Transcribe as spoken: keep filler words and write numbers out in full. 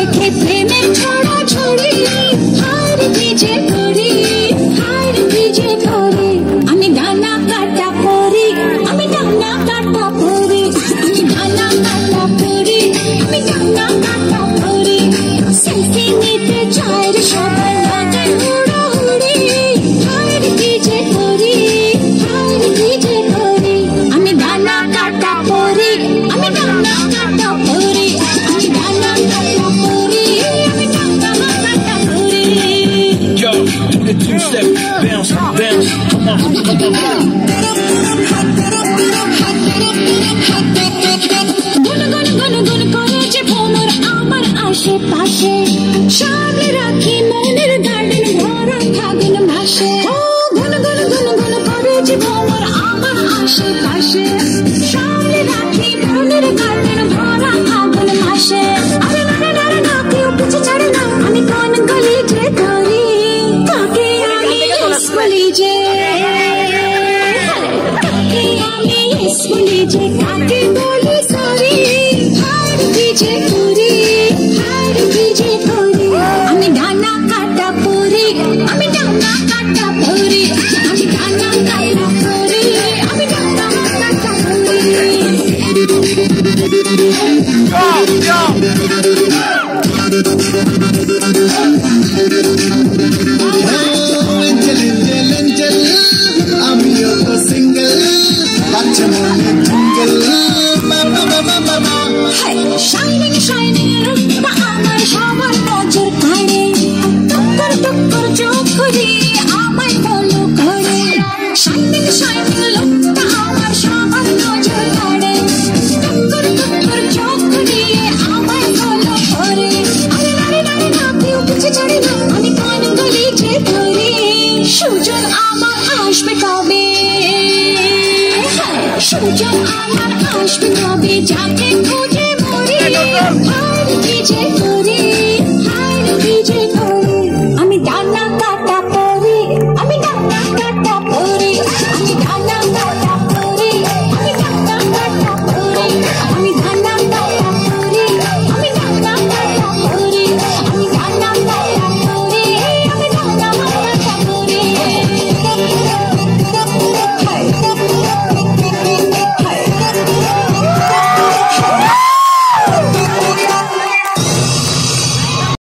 দেখে প্রেমের ছড়া ছড়ি হার ভিজে করি হার ভিজে করি আমি ডানা কাটা পরি আমি ডানা কাটা পরি আমি ডানা কাটা পরি আমি ডানা কাটা পরি সেলফি নিতে চাই রে সবাই লাগাই উড়াউড়ি হার ভিজে করি হার ভিজে করি আমি ডানা কাটা পরি আমি ডানা কাটা পরি আমি ডানা কাটা পরি আমি ডানা কাটা পরি Yo, do the two-step bounce, bounce, come on, come on. গুন গুন গুন গুন করে যে ভ্রমর আমার আশেপাশে সামনে রাখি মনের গার্ডেন ভরা ফাগুন মাসে ও গুন গুন গুন গুন করে যে ভ্রমর আমার আশেপাশে সামনে রাখি মনের গার্ডেন ভরা ফাগুন মাসে আরে না না না না কেউ পিছে ছাড়ে না আমি কোন গলি যে ধরি কাকে আমি স্কুলে যে কাকে আমি স্কুলে যে কাকে বলি সরি হার ভিজে করি হার ভিজে করি আমি ডানা কাটা পরি আমি ডানা কাটা পরি আমি ডানা কাটা পরি আমি ডানা কাটা পরি Angel, angel, angel, আমিও তো সিঙ্গেল বাচ্চা মনে ঠুঙ্গেল বাবা বাবা বাবা শাইনিং শাইনিং রূপটা আমার সবার নজর কাড়ে টুকুর টুকুর চোখ দিয়ে আমায় ফলো করে শাইনিং শাইনিং রূপটা আমার সবার নজর কাড়ে টুকুর টুকুর চোখ দিয়ে আমায় ফলো করে আরে নারে নারে না কেউ পিছে ছাড়ে না আমি কোন গলি যে ধরি সুজন আমার আসবে কবে সুজন আমার আসবে কবে যাকে খুঁজে মরি হার ভিজে